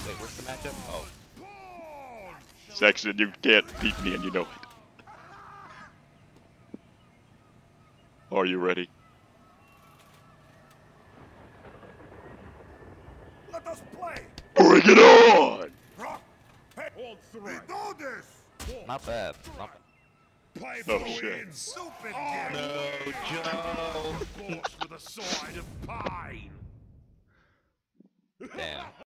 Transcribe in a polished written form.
Wait, where's the matchup? Oh. Saxton, you can't beat me and you know it. Are you ready? Let us play. Bring it on! Hold three. Do this. Not bad. Not bad. Play Oh, for the shit. win. Stupid No, Joe. Force with a side of pain. Damn.